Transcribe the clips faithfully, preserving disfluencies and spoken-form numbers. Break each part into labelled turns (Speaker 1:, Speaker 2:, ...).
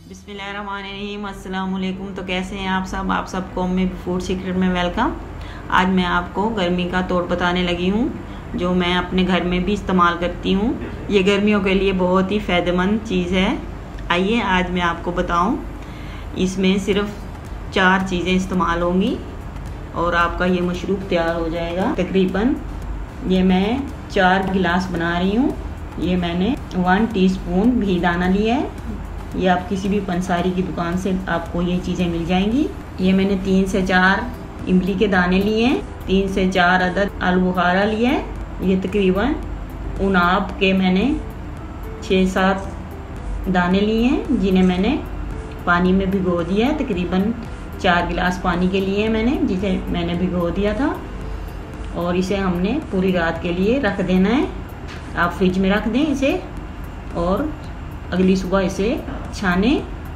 Speaker 1: बिस्मिल्लाहिर्रहमानिर्रहीम, अस्सलाम वालेकुम। तो कैसे हैं आप सब आप सबको में फूड सीक्रेट में वेलकम। आज मैं आपको गर्मी का तोड़ बताने लगी हूँ, जो मैं अपने घर में भी इस्तेमाल करती हूँ। ये गर्मियों के लिए बहुत ही फ़ायदेमंद चीज़ है। आइए आज मैं आपको बताऊँ। इसमें सिर्फ चार चीज़ें इस्तेमाल होंगी और आपका ये मशरूब तैयार हो जाएगा। तकरीबन ये मैं चार गिलास बना रही हूँ। ये मैंने वन टीस्पून घी दाना लिया है। ये आप किसी भी पंसारी की दुकान से आपको ये चीज़ें मिल जाएंगी। ये मैंने तीन से चार इमली के दाने लिए हैं। तीन से चार अदद आलू बुखारा लिया है। ये तकरीबन उनाब के मैंने छः सात दाने लिए हैं, जिन्हें मैंने पानी में भिगो दिया है। तकरीबन चार गिलास पानी के लिए मैंने जिसे मैंने भिगो दिया था, और इसे हमने पूरी रात के लिए रख देना है। आप फ्रिज में रख दें इसे, और अगली सुबह इसे छाने,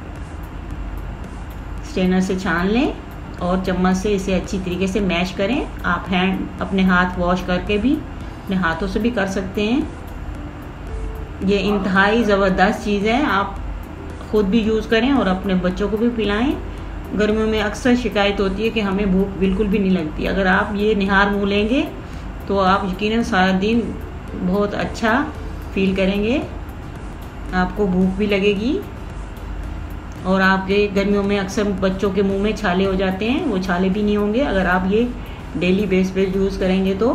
Speaker 1: स्ट्रेनर से छान लें और चम्मच से इसे अच्छी तरीके से मैश करें। आप हैंड अपने हाथ वॉश करके भी अपने हाथों से भी कर सकते हैं। ये इंतहाई ज़बरदस्त चीज़ है। आप ख़ुद भी यूज़ करें और अपने बच्चों को भी पिलाएं। गर्मियों में अक्सर शिकायत होती है कि हमें भूख बिल्कुल भी नहीं लगती। अगर आप ये निहार मुँह लेंगे तो आप यकीनन सारा दिन बहुत अच्छा फील करेंगे। आपको भूख भी लगेगी, और आपके गर्मियों में अक्सर बच्चों के मुंह में छाले हो जाते हैं, वो छाले भी नहीं होंगे। अगर आप ये डेली बेस पे यूज़ करेंगे तो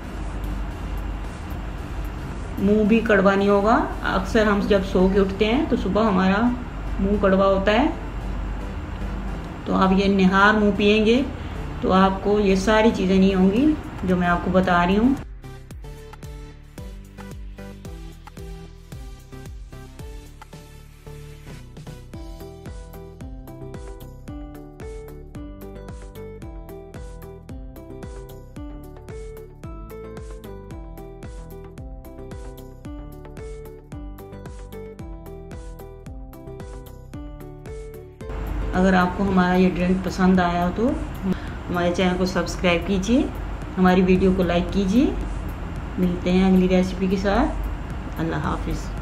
Speaker 1: मुंह भी कड़वा नहीं होगा। अक्सर हम जब सो के उठते हैं तो सुबह हमारा मुंह कड़वा होता है। तो आप ये निहार मुंह पिएंगे तो आपको ये सारी चीज़ें नहीं होंगी जो मैं आपको बता रही हूँ। अगर आपको हमारा ये ड्रिंक पसंद आया हो तो हमारे चैनल को सब्सक्राइब कीजिए, हमारी वीडियो को लाइक कीजिए। मिलते हैं अगली रेसिपी के साथ। अल्लाह हाफिज़।